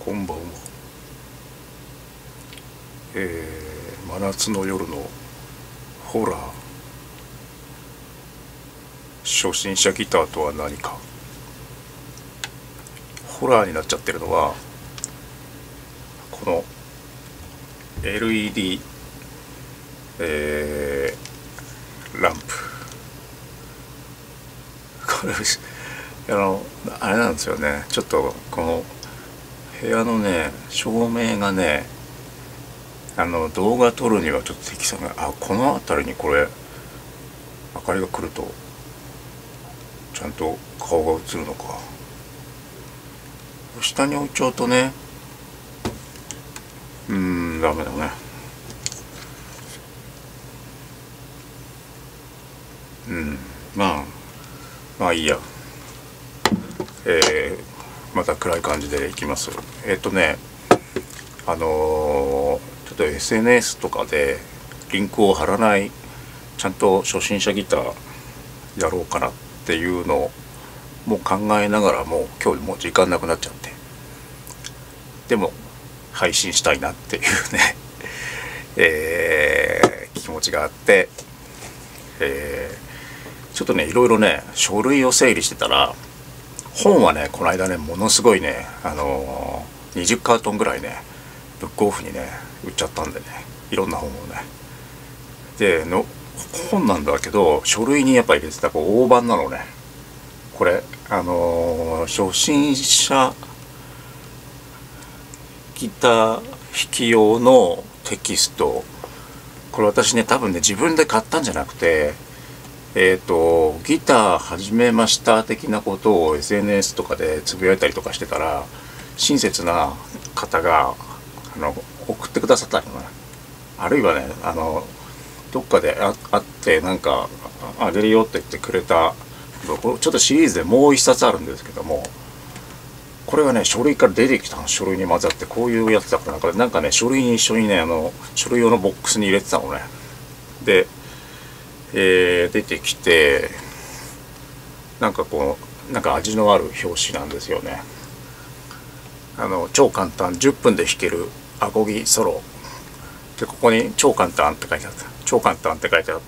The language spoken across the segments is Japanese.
こんばんは。真夏の夜のホラー、初心者ギターとは何か。ホラーになっちゃってるのはこの LED、ランプ。これあれなんですよね。ちょっとこの部屋のね照明がね、動画撮るにはちょっと適さない。この辺りにこれ明かりが来るとちゃんと顔が映るのか。下に置いちゃうとね、ダメだね。まあいいや。また暗い感じでいきます。ちょっと SNS とかでリンクを貼らない、ちゃんと初心者ギターやろうかなっていうのをもう考えながらも、今日もう時間なくなっちゃって、でも配信したいなっていうね気持ちがあって、ちょっとねいろいろね書類を整理してたら、本はねこの間ねものすごいね20カートンぐらいねブックオフにね売っちゃったんでね、いろんな本をね。で本なんだけど書類にやっぱり入れてた大判なのね。これ初心者ギター弾き用のテキスト。これ私ね多分ね自分で買ったんじゃなくて、ギター始めました的なことを SNS とかでつぶやいたりとかしてたら、親切な方が送ってくださったりね、あるいはねどっかで会ってなんかあげるよって言ってくれた、ちょっとシリーズでもう一冊あるんですけども、これがね書類から出てきたの。書類に混ざってこういうやつだったからなんかね書類に一緒にね書類用のボックスに入れてたのね。で出てきて、なんか味のある表紙なんですよね。超簡単10分で弾けるアコギソロで、ここに超簡単って書いてあった。超簡単って書いてあって、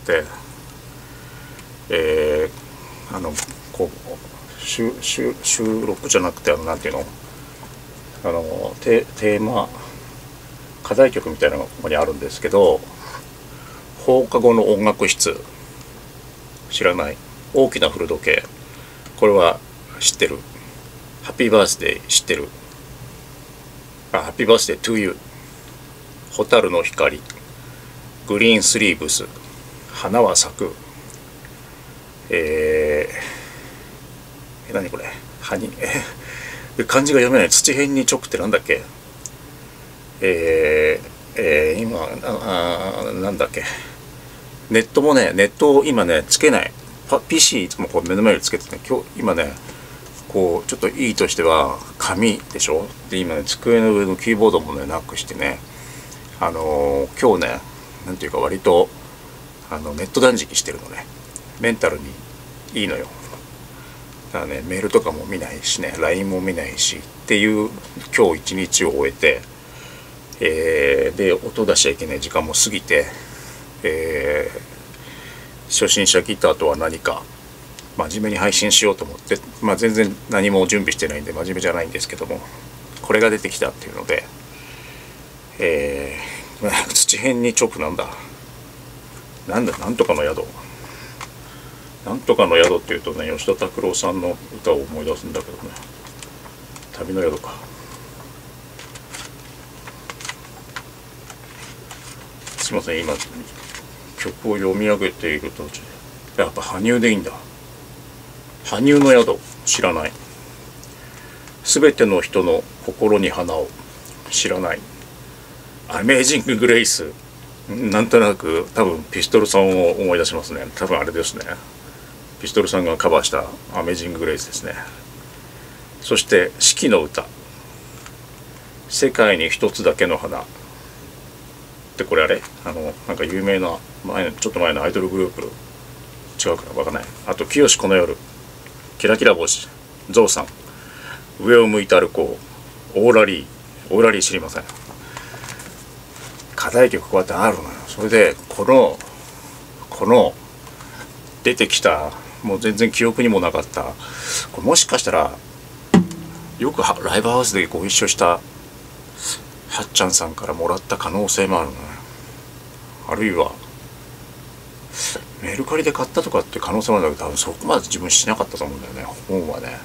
収録じゃなくてなんていうの、テーマ課題曲みたいなのがここにあるんですけど、放課後の音楽室、知らない。大きな古時計、これは知ってる。ハッピーバースデー知ってる。ハッピーバースデートゥーユー。蛍の光、グリーンスリーブス、花は咲く。何これ、漢字が読めない。土辺に直ってなんだっけ。今なんだっけ。ネットを今ねつけない。PC いつもこう目の前につけてね、今ねこうちょっといいとしては紙でしょ。で今ね机の上のキーボードもねなくしてね、今日ねなんていうか割とネット断食してるのね。メンタルにいいのよ。だからねメールとかも見ないしね、 LINE も見ないしっていう今日一日を終えて、で音出しちゃいけない時間も過ぎて、初心者ギターとは何か真面目に配信しようと思って、全然何も準備してないんで真面目じゃないんですけども、これが出てきたっていうので、土辺に直なんとかの宿。なんとかの宿っていうとね吉田拓郎さんの歌を思い出すんだけどね、旅の宿か。すいません、今曲を読み上げている途中で、やっぱ羽生でいいんだ。羽生の宿知らない。すべての人の心に花を知らない。アメージング・グレイス、なんとなく多分ピストルさんを思い出しますね。多分あれですね、ピストルさんがカバーしたアメージング・グレイスですね。そして四季の歌、世界に一つだけの花で、これあれなんか有名なちょっと前のアイドルグループ、違うかな分かんない。あと清この夜、キラキラ星、ゾウさん、上を向いて歩こう、オーラリー、 オーラリー知りません。課題曲こうやってあるのよ。それでこの出てきた、もう全然記憶にもなかった、これもしかしたらよくライブハウスでご一緒したはっちゃんさんからもらった可能性もあるのね。あるいはメルカリで買ったとかって可能性もあるんだけど、多分そこまで自分しなかったと思うんだよね、本はね。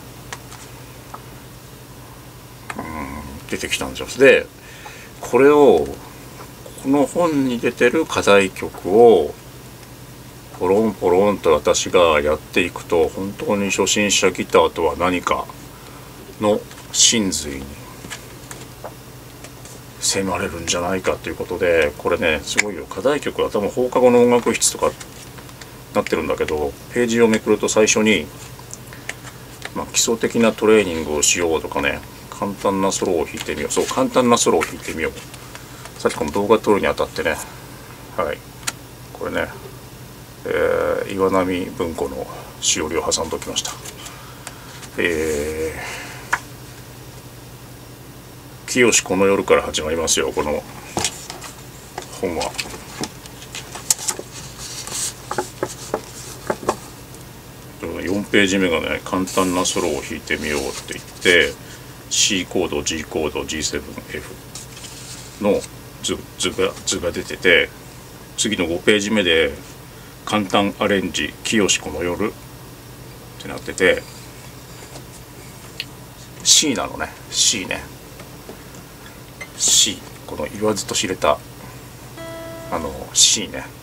出てきたんですよ。でこれを、この本に出てる課題曲をポロンポロンと私がやっていくと、本当に初心者ギターとは何かの真髄に迫れるんじゃないかということで、これねすごいよ。課題曲は多分放課後の音楽室とかなってるんだけど、ページをめくると最初に、基礎的なトレーニングをしようとかね、簡単なソロを弾いてみよう、そう簡単なソロを弾いてみよう。さっきこの動画撮るにあたってね、はい、これね、岩波文庫のしおりを挟んでおきました。清この夜から始まりますよ、この本は。4ページ目がね、簡単なソロを弾いてみようって言って、C コード G コード G7F の図が出てて、次の5ページ目で簡単アレンジ清この夜ってなってて、 C なのね。 C ね、 C、 この言わずと知れたC ね。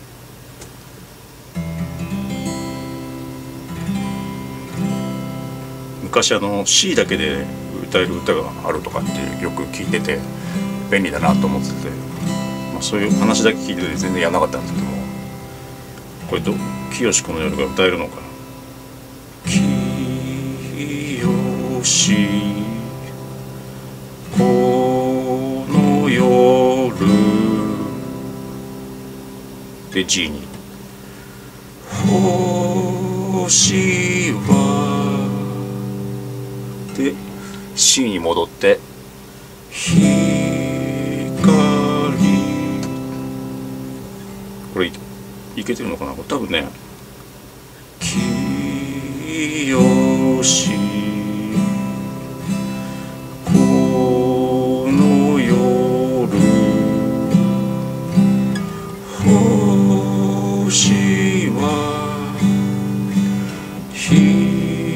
昔C だけで歌える歌があるとかってよく聞いてて便利だなと思ってて、そういう話だけ聞いてて全然やらなかったんですけども、これ清この夜が歌えるのかな。清この夜で G に、星はで C に戻って光、これいけてるのかな。これ多分ね、清この夜星は光、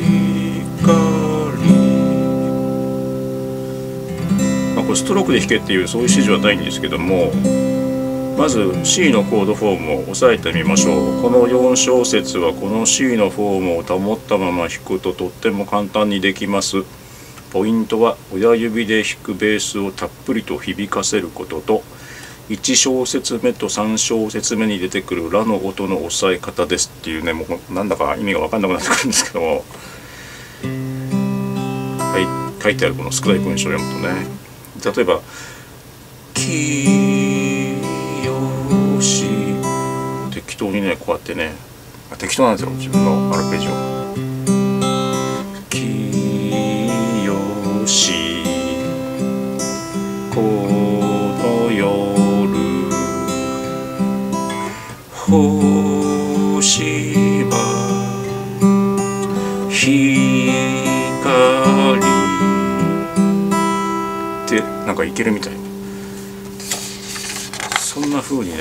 これストロークで弾けっていうそういう指示はないんですけども、まず C のコードフォームを押さえてみましょう。この4小節はこの C のフォームを保ったまま弾くととっても簡単にできます。ポイントは親指で弾くベースをたっぷりと響かせることと、1小節目と3小節目に出てくるラの音の押さえ方ですっていうね、もうなんだか意味が分かんなくなってくるんですけども、はい、書いてあるこの少ない文章を読むとね、例えば適当にね、こうやってね、適当なんですよ、自分のアルペジオ。清この夜星は光ってなんかいけるみたい。そんな風にね、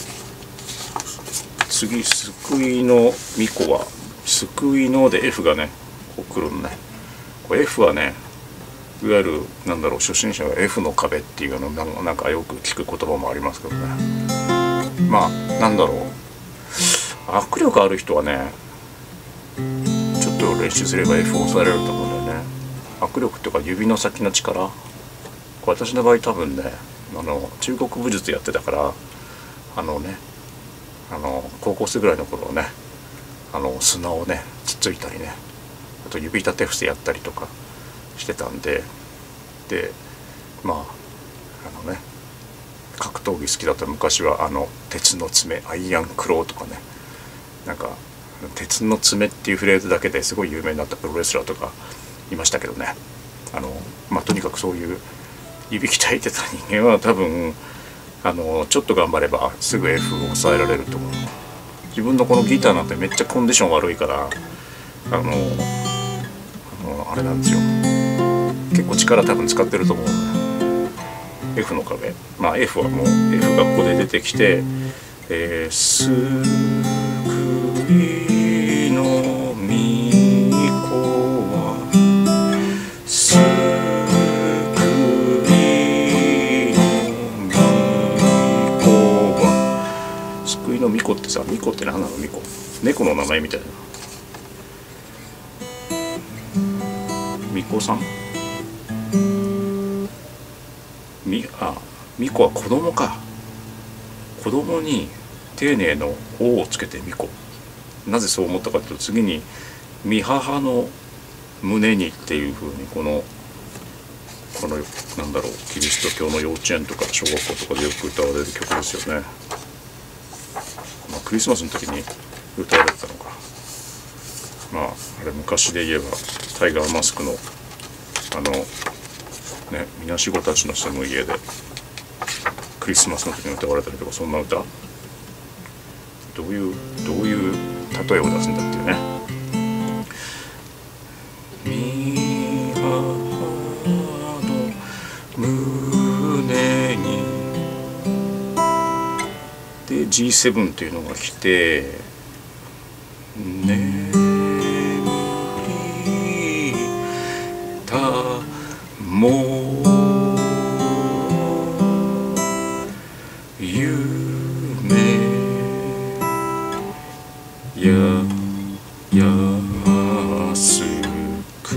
次救いの巫女は救いので F がねこう来るのね。これ F はね、いわゆるなんだろう、初心者が F の壁っていうのなんかよく聞く言葉もありますけどね。なんだろう、握力ある人はねちょっと練習すれば F を抑えられると思うんだよね。握力っていうか指の先の力。これ私の場合多分ね、中国武術やってたから、高校生ぐらいの頃ね、砂をねつっついたりね、あと指立て伏せやったりとかしてたんで、格闘技好きだった昔は鉄の爪、アイアンクローとかね、なんか鉄の爪っていうフレーズだけですごい有名になったプロレスラーとかいましたけどね、とにかくそういういびきたいてた人間は多分ちょっと頑張ればすぐ F を抑えられると思う。自分のこのギターなんてめっちゃコンディション悪いからあれなんですよ、結構力多分使ってると思うので F の壁、まあ F はもう F がここで出てきて「救いの御子は救いの御子は」救いの御子ってさ、御子って何なの？御子、猫の名前みたいな。巫女さん、巫女は子供か。子供に丁寧の「お」をつけて巫女。なぜそう思ったかというと、次に「御母の胸に」っていうふうにこのなんだろう、キリスト教の幼稚園とか小学校とかでよく歌われる曲ですよね。クリスマスの時に歌われてたのか。まああれ昔で言えばタイガーマスクのみなしごたちの住む家でクリスマスの時に歌われたりとか、そんな歌、どういう例えを出すんだっていうね。御母の胸にで G7 っていうのが来て、眠りたも夢やすく。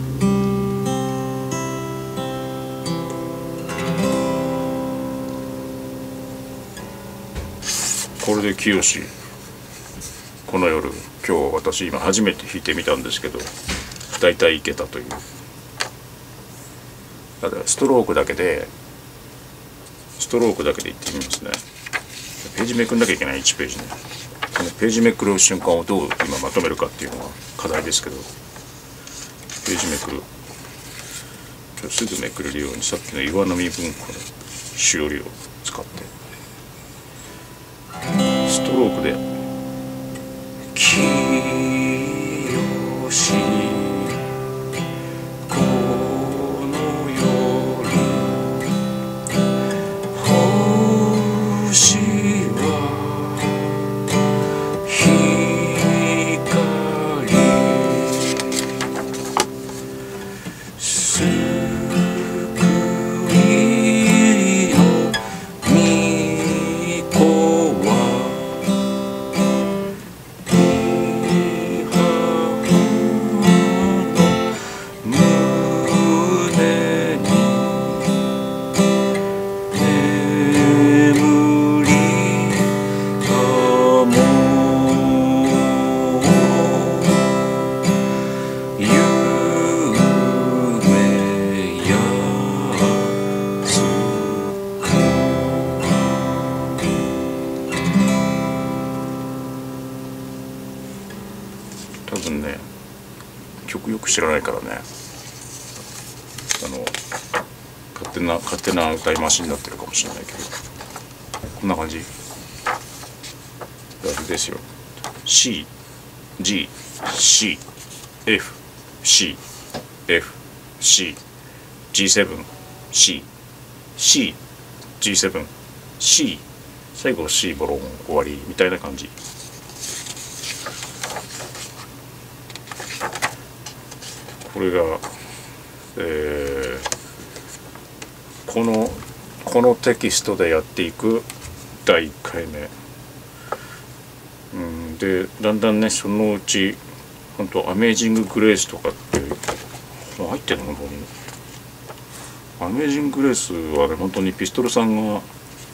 これで清、この夜、今日私今初めて弾いてみたんですけど、大体いけたという。だからストロークだけでいってみますね。ページめくんなきゃいけない、1ページね。このページめくる瞬間をどう今まとめるかっていうのが課題ですけど、ページめくる、すぐめくれるようにさっきの岩波文庫のしおりを使ってストロークで「清しこの夜星は多分ね、曲よく知らないからね、勝手な歌い回しになってるかもしれないけど、こんな感じですよ。 C G C F C F C G7 C C G7 C 最後 C ボロン終わりみたいな感じ。これが、このテキストでやっていく第1回目、でだんだんね、そのうち本当アメージング・グレースとかってもう入ってるの？ここにアメージング・グレースはね、本当にピストルさんが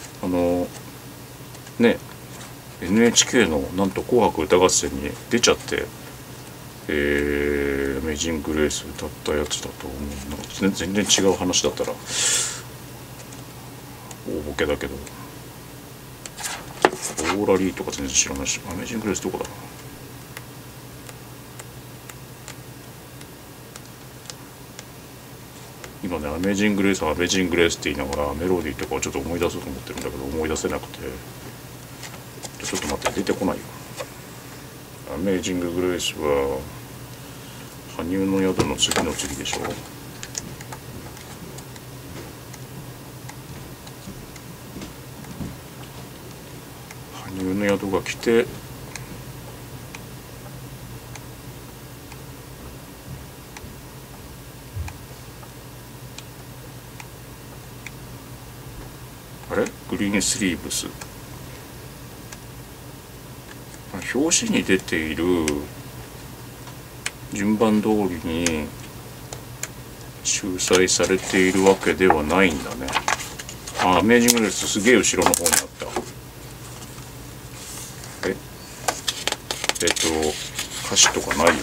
NHK のなんと紅白歌合戦に出ちゃって、アメージング・グレース歌ったやつだと思う。なんか全然違う話だったら大ボケだけど、オーラリーとか全然知らないし、アメージング・グレースどこだろう。 今ね、アメージング・グレース、アメージング・グレースって言いながらメロディーとかをちょっと思い出そうと思ってるんだけど思い出せなくて、ちょっと待って、出てこないよ。アメージング・グレースは羽生の宿の次の次でしょ。羽生の宿が来て、あれグリーンスリーブス、表紙に出ている順番通りに秀載されているわけではないんだね。アメージングレースすげえ後ろの方にあった。歌詞とかないよね。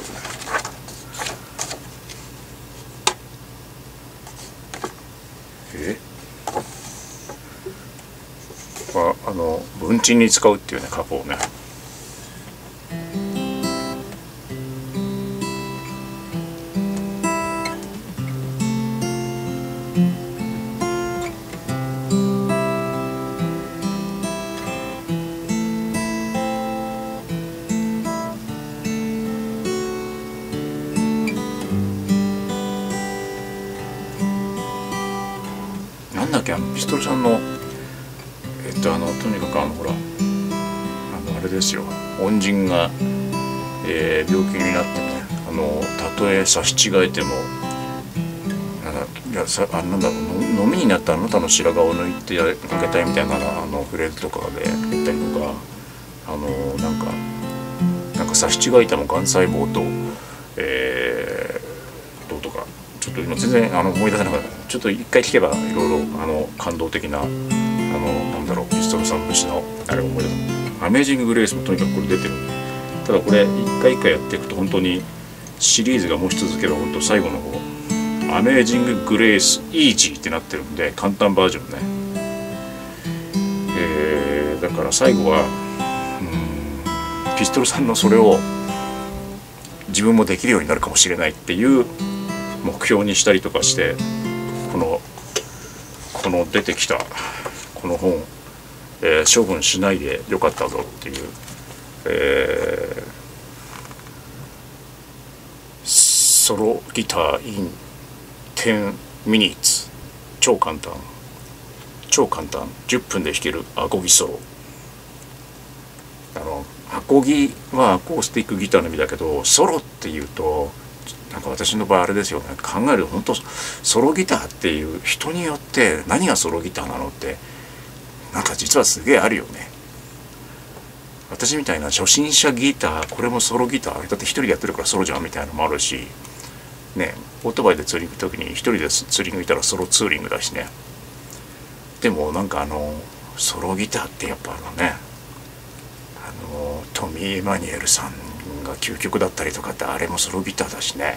文鎮に使うっていうね、過去をね。なんだっけ、ピストルさんのとにかくほらあれですよ、恩人が、病気になってね、たとえ差し違えてもなんだろう、飲みになったあなたの白髪を抜いてあげたいみたいなフレーズとかで言ったりとか、なんか差し違えてもがん細胞とどうとか、ちょっと今全然思い出せなかった。ちょっと一回聞けばいろいろ感動的ななんだろう、ピストルさん節のあれを思い出す。アメージング・グレースもとにかくこれ出てる。ただこれ一回一回やっていくと本当にシリーズがもし続けば本当最後の方アメージング・グレース・イージーってなってるんで、簡単バージョンね。だから最後はピストルさんのそれを自分もできるようになるかもしれないっていう目標にしたりとかして、この出てきたこの本、処分しないでよかったぞっていう、ソロギター in 10 minutes、 超簡単10分で弾けるアコギソロ。アコギはアコースティックギターの意味だけど、ソロっていうとなんか私の場合あれですよね、考えると本当ソロギターっていう人によって何がソロギターなのってなんか実はすげえあるよね。私みたいな初心者ギター、これもソロギターだって一人でやってるからソロじゃんみたいなのもあるしね、オートバイでツーリング行く時に一人でツーリングいたらソロツーリングだしね。でもなんかソロギターってやっぱトミー・エマニュエルさんが究極だったりとかって、あれもソロギターだしね。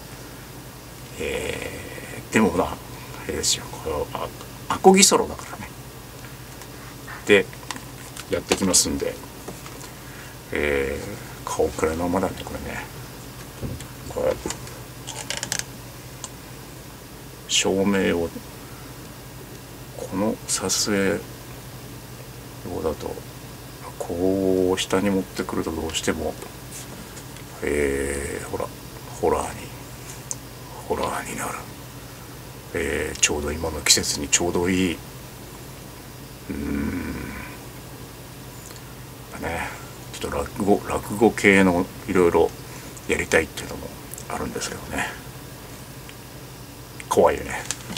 でもほらあれですよ、これアコギソロだからね。でやってきますんで、顔くらいのままだねこれね。これ照明をこの撮影用だとこう下に持ってくるとどうしてもほらホラーになる、ちょうど今の季節にちょうどいいね、ちょっと落語系のいろいろやりたいっていうのもあるんですけどね。怖いよね。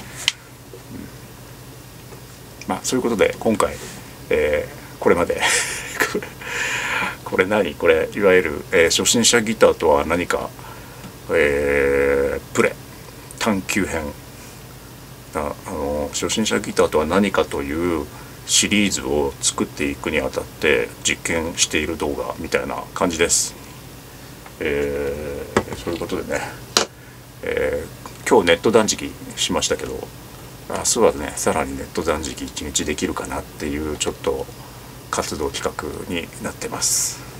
まあそういうことで今回、これまでこれ何これいわゆる、初心者ギターとは何か、プレ探究編、初心者ギターとは何かというシリーズを作っていくにあたって実験している動画みたいな感じです。そういうことでね、今日ネット断食しましたけど、明日はねさらにネット断食1日できるかなっていうちょっと活動企画になってます。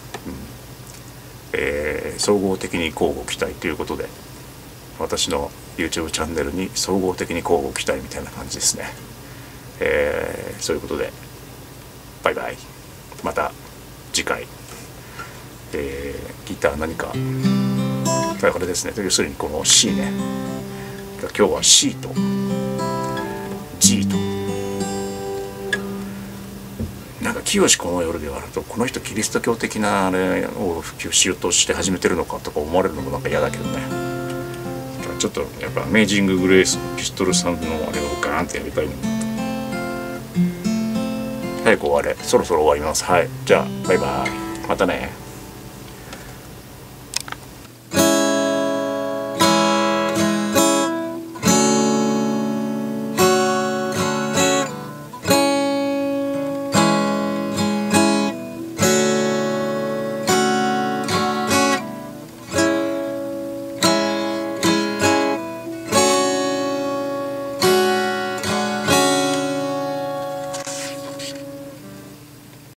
総合的に交互期待ということで、私の YouTube チャンネルに総合的に交互期待みたいな感じですね。そういうことでバイバイ、また次回。ギター何かこれですね、要するにこの C ね、今日は C と G と、なんか清この夜ではあると、この人キリスト教的なあれを普及しようとして始めてるのかとか思われるのもなんか嫌だけどね。ちょっとやっぱアメージング・グレースのピストルサウンドのあれをガーンってやりたいの。早く終われ、そろそろ終わります。はい、じゃあバイバイ、またね。